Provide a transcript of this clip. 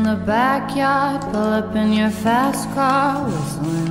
in the backyard, pull up in your fast car, whistling